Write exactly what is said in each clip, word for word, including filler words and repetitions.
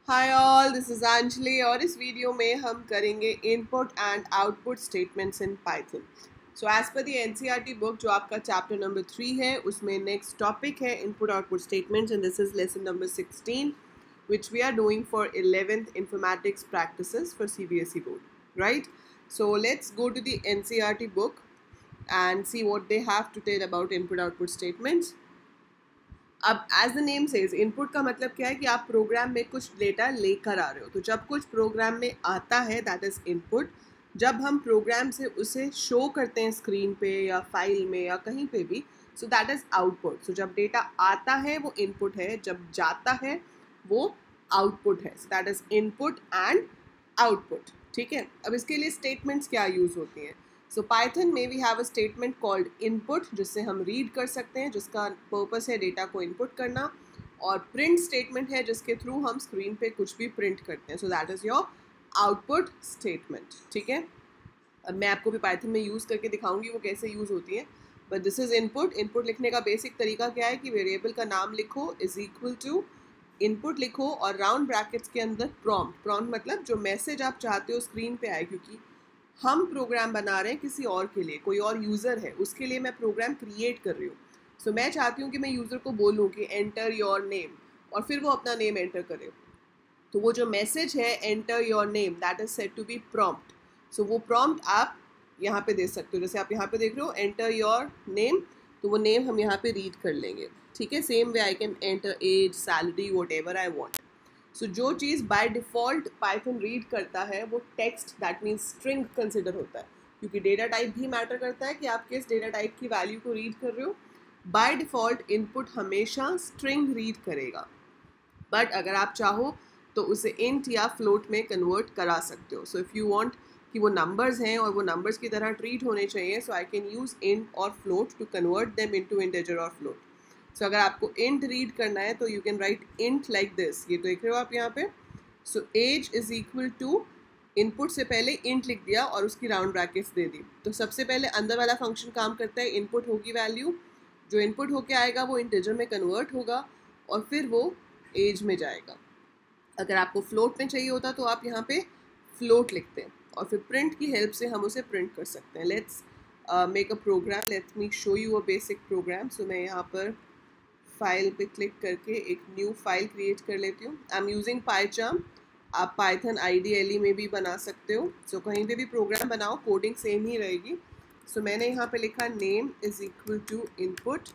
Hi all, this is Anjali और इस video में हम करेंगे input and output statements in Python. So as per the NCERT book जो आपका चैप्टर नंबर थ्री है उसमें नेक्स्ट टॉपिक है input output statements and this is lesson number sixteen which we are doing for eleventh informatics practices for C B S E board, right? So let's go to the N C E R T book and see what they have to tell about input output statements. अब as the name says input का मतलब क्या है कि आप programme में कुछ data लेकर आ रहे हो। तो जब कुछ प्रोग्राम में आता है दैट इज़ इनपुट। जब हम प्रोग्राम से उसे शो करते हैं स्क्रीन पे या फाइल में या कहीं पे भी, so that is output. So जब डेटा आता है वो इनपुट है, जब जाता है वो आउटपुट है। So that is input and output. ठीक है, अब इसके लिए स्टेटमेंट्स क्या यूज़ होती हैं। सो पाइथन में we have a statement called input जिससे हम रीड कर सकते हैं, जिसका पर्पस है डेटा को इनपुट करना, और प्रिंट स्टेटमेंट है जिसके थ्रू हम स्क्रीन पे कुछ भी प्रिंट करते हैं। So that is your output statement. ठीक है, अब मैं आपको भी पाइथन में यूज़ करके दिखाऊंगी वो कैसे यूज़ होती है, but this is input. Input लिखने का बेसिक तरीका क्या है कि वेरिएबल का नाम लिखो इज इक्वल टू इनपुट लिखो और राउंड ब्रैकेट्स के अंदर प्रॉम्प्ट। प्रॉम्प्ट मतलब जो मैसेज आप चाहते हो स्क्रीन पे आए, क्योंकि हम प्रोग्राम बना रहे हैं किसी और के लिए, कोई और यूज़र है उसके लिए मैं प्रोग्राम क्रिएट कर रही हूँ। सो so, मैं चाहती हूँ कि मैं यूज़र को बोलूँ कि एंटर योर नेम और फिर वो अपना नेम एंटर करे। तो वो जो मैसेज है enter your name that is set to be prompt. So वो प्रॉम्प्ट आप यहाँ पे दे सकते हो। जैसे आप यहाँ पे देख रहे हो एंटर योर नेम, तो वो नेम हम यहाँ पे रीड कर लेंगे। ठीक है, same way I can enter age, salary, whatever I want. So so, जो चीज़ बाय डिफ़ॉल्ट पाइथन रीड करता है वो text that means string consider होता है, क्योंकि डेटा टाइप भी मैटर करता है कि आप किस डेटा टाइप की वैल्यू को रीड कर रहे हो। बाय डिफ़ॉल्ट इनपुट हमेशा स्ट्रिंग रीड करेगा, बट अगर आप चाहो तो उसे इंट या फ्लोट में कन्वर्ट करा सकते हो। सो इफ़ यू वांट कि वो नंबर्स हैं और वो नंबर्स की तरह ट्रीट होने चाहिए, so I can use int और float to convert them into integer और फ्लोट। सो so, अगर आपको इंट रीड करना है तो you can write int like this. ये तो देख रहे हो आप यहाँ पे। So age is equal to input से पहले इंट लिख दिया और उसकी राउंड ब्रैकेट्स दे दी। तो सबसे पहले अंदर वाला फंक्शन काम करता है, इनपुट होगी वैल्यू, जो इनपुट होके आएगा वो इंटीजर में कन्वर्ट होगा और फिर वो एज में जाएगा। अगर आपको फ्लोट में चाहिए होता तो आप यहाँ पे फ्लोट लिखते हैं और फिर प्रिंट की हेल्प से हम उसे प्रिंट कर सकते हैं। Let's make a program, let's me show you a basic program. So मैं यहाँ पर फाइल पे क्लिक करके एक न्यू फाइल क्रिएट कर लेती हूँ। आई एम यूजिंग पाइचार्म, आप Python I D L E में भी बना सकते हो। सो so, कहीं पे भी प्रोग्राम बनाओ कोडिंग सेम ही रहेगी। सो so, मैंने यहाँ पे लिखा name is equal to input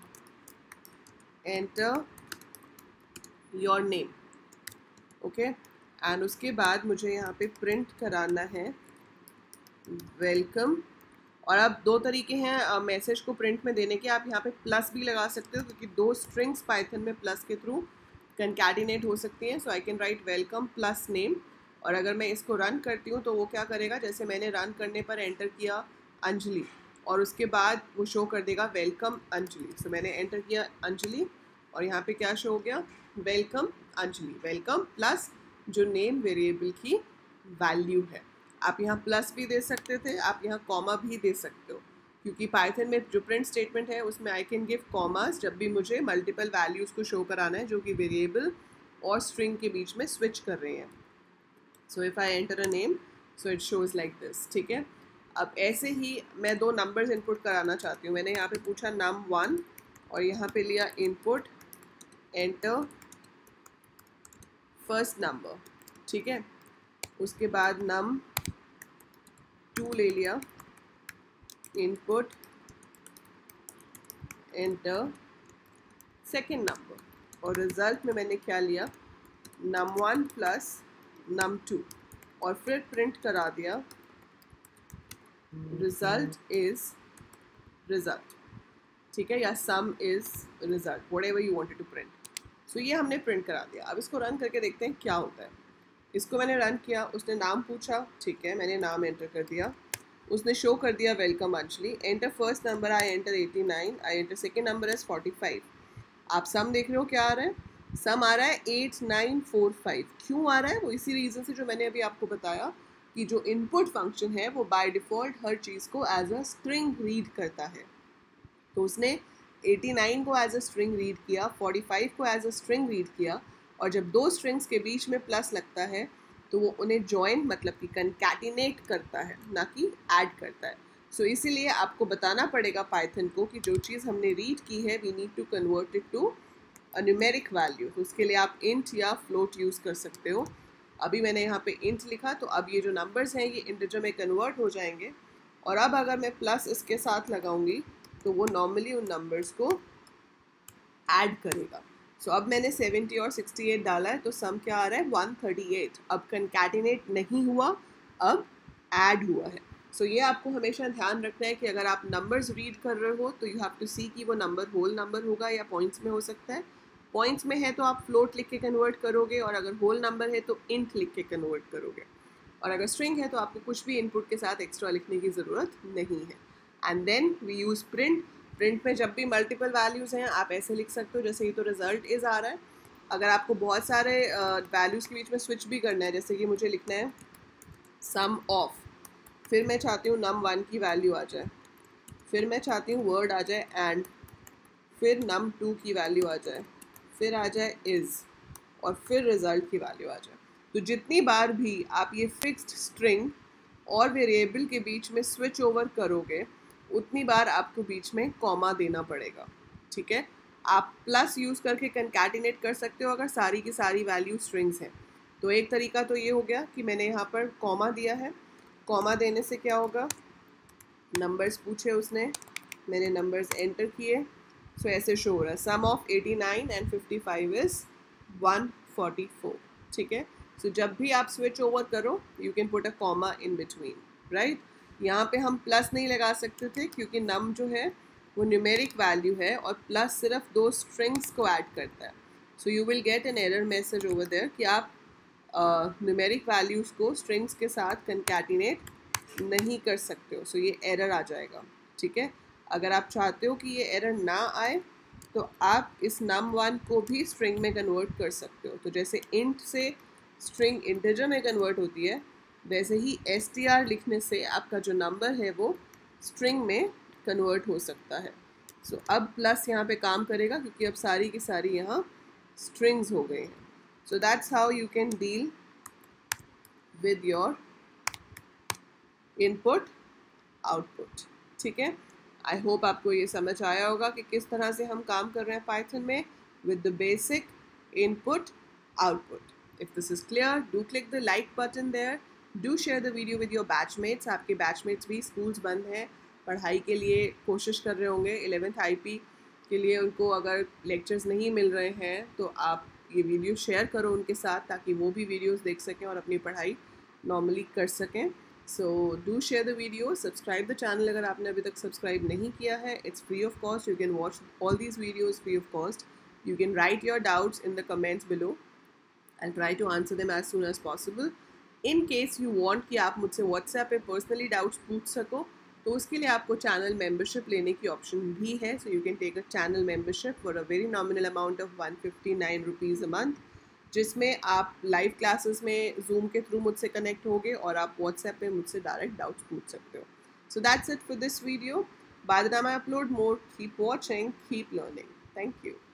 enter your name, okay. And उसके बाद मुझे यहाँ पे प्रिंट कराना है वेलकम। और अब दो तरीके हैं मैसेज को प्रिंट में देने के। आप यहाँ पे प्लस भी लगा सकते हो क्योंकि दो स्ट्रिंग्स पाइथन में प्लस के थ्रू कंकैटिनेट हो सकती हैं। So I can write welcome plus name, और अगर मैं इसको रन करती हूँ तो वो क्या करेगा, जैसे मैंने रन करने पर एंटर किया अंजलि और उसके बाद वो शो कर देगा वेलकम अंजलि। सो so, मैंने एंटर किया अंजलि और यहाँ पे क्या शो हो गया, वेलकम अंजलि। वेलकम प्लस जो नेम वेरिएबल की वैल्यू है। आप यहाँ प्लस भी दे सकते थे, आप यहाँ कॉमा भी दे सकते हो, क्योंकि पाइथन में जो प्रिंट स्टेटमेंट है उसमें आई कैन गिव कॉमास जब भी मुझे मल्टीपल वैल्यूज़ को शो कराना है जो कि वेरिएबल और स्ट्रिंग के बीच में स्विच कर रहे हैं। So if I enter a name so it shows like this. ठीक है, अब ऐसे ही मैं दो नंबर्स इनपुट कराना चाहती हूँ। मैंने यहाँ पे पूछा नम वन और यहाँ पे लिया इनपुट एंटर फर्स्ट नंबर। ठीक है, उसके बाद नम टू ले लिया, इनपुट एंटर सेकेंड नंबर, और रिजल्ट में मैंने क्या लिया, num one plus num two, और फिर प्रिंट करा दिया रिजल्ट इज रिजल्ट। ठीक है, या sum is result, whatever you wanted to print. So ये हमने प्रिंट करा दिया। अब इसको रन करके देखते हैं क्या होता है। इसको मैंने रन किया, उसने नाम पूछा, ठीक है, मैंने नाम एंटर कर दिया, उसने शो कर दिया welcome Anjali. Enter first number, I enter eighty nine, I enter second number is forty five. आप सम देख रहे हो क्या आ रहा है, सम आ रहा है एट नाइन फोर फाइव। क्यों आ रहा है, वो इसी रीज़न से जो मैंने अभी आपको बताया कि जो इनपुट फंक्शन है वो बाय डिफ़ॉल्ट हर चीज़ को एज अ स्ट्रिंग रीड करता है। तो उसने एटी नाइन को एज अ स्ट्रिंग रीड किया, फोर्टी फाइव को एज अ स्ट्रिंग रीड किया, और जब दो स्ट्रिंग्स के बीच में प्लस लगता है तो वो उन्हें जॉइन मतलब कि कंकैटिनेट करता है, ना कि ऐड करता है। सो so, इसीलिए आपको बताना पड़ेगा पाइथन को कि जो चीज़ हमने रीड की है we need to convert it to a numeric value. तो उसके लिए आप इंट या फ्लोट यूज़ कर सकते हो। अभी मैंने यहाँ पे इंट लिखा, तो अब ये जो नंबर्स हैं ये इंटीजर में कन्वर्ट हो जाएंगे। और अब अगर मैं प्लस इसके साथ लगाऊंगी तो वो नॉर्मली उन नंबर्स को ऐड करेगा। सो so, अब मैंने सेवेंटी और सिक्सटी एट डाला है तो सम क्या आ रहा है वन थर्टी एट। अब कंकैटिनेट नहीं हुआ, अब ऐड हुआ है। सो so, ये आपको हमेशा ध्यान रखना है कि अगर आप नंबर्स रीड कर रहे हो तो यू हैव टू सी कि वो नंबर होल नंबर होगा या पॉइंट्स में हो सकता है। पॉइंट्स में है तो आप फ्लोट लिख के कन्वर्ट करोगे, और अगर होल नंबर है तो इंट लिख के कन्वर्ट करोगे, और अगर स्ट्रिंग है तो आपको कुछ भी इनपुट के साथ एक्स्ट्रा लिखने की ज़रूरत नहीं है। And then we use print. Print में जब भी मल्टीपल वैल्यूज़ हैं आप ऐसे लिख सकते हो, जैसे ये तो रिजल्ट इज़ आ रहा है। अगर आपको बहुत सारे वैल्यूज़ uh, के बीच में स्विच भी करना है, जैसे कि मुझे लिखना है सम ऑफ, फिर मैं चाहती हूँ नम वन की वैल्यू आ जाए, फिर मैं चाहती हूँ वर्ड आ जाए एंड, फिर नम टू की वैल्यू आ जाए, फिर आ जाए इज़, और फिर रिज़ल्ट की वैल्यू आ जाए। तो जितनी बार भी आप ये फिक्स्ड स्ट्रिंग और वेरिएबल के बीच में स्विच ओवर करोगे उतनी बार आपको बीच में कॉमा देना पड़ेगा। ठीक है, आप प्लस यूज़ करके कंकैटिनेट कर सकते हो अगर सारी की सारी वैल्यू स्ट्रिंग्स हैं। तो एक तरीका तो ये हो गया कि मैंने यहाँ पर कॉमा दिया है। कॉमा देने से क्या होगा, नंबर्स पूछे उसने, मैंने नंबर्स एंटर किए, सो ऐसे शो हो रहा है sum of eighty nine and fifty five is one forty four. ठीक है, सो so, जब भी आप स्विच ओवर करो you can put a comma in between, right. यहाँ पे हम प्लस नहीं लगा सकते थे क्योंकि नम जो है वो न्यूमेरिक वैल्यू है और प्लस सिर्फ दो स्ट्रिंग्स को ऐड करता है। So you will get an error message over there कि आप न्यूमेरिक uh, वैल्यूज़ को स्ट्रिंग्स के साथ कंकैटिनेट नहीं कर सकते हो। सो so, ये एरर आ जाएगा। ठीक है, अगर आप चाहते हो कि ये एरर ना आए तो आप इस नम वन को भी स्ट्रिंग में कन्वर्ट कर सकते हो। तो जैसे इंट से स्ट्रिंग इंटीजर में कन्वर्ट होती है, वैसे ही एस टी आर लिखने से आपका जो नंबर है वो स्ट्रिंग में कन्वर्ट हो सकता है। सो so, अब प्लस यहाँ पे काम करेगा क्योंकि अब सारी की सारी यहाँ स्ट्रिंग्स हो गए हैं। So that's how you can deal with your input output. ठीक है, आई होप आपको ये समझ आया होगा कि किस तरह से हम काम कर रहे हैं पाइथन में with the basic input output. If this is clear, do click the like button there. Do share the video with your batchmates. आपके batchmates भी schools बंद हैं, पढ़ाई के लिए कोशिश कर रहे होंगे, इलेवेंथ आई पी के लिए उनको अगर lectures नहीं मिल रहे हैं तो आप ये वीडियो शेयर करो उनके साथ ताकि वो भी वीडियोस देख सकें और अपनी पढ़ाई नॉर्मली कर सकें। So do share the video, subscribe the channel अगर आपने अभी तक सब्सक्राइब नहीं किया है। It's free of cost, you can watch all these videos free of cost. You can write your doubts in the comments below. I'll try to answer them as soon as possible. In case you want कि आप मुझसे WhatsApp पे personally doubts पूछ सको तो उसके लिए आपको channel membership लेने की option भी है. So you can take a channel membership for a very nominal amount of one fifty-nine rupees a month, जिसमें आप live classes में Zoom के through मुझसे connect होगे और आप WhatsApp पे मुझसे direct doubts पूछ सकते हो. So that's it for this video. By the time I upload more, keep watching, keep learning. Thank you.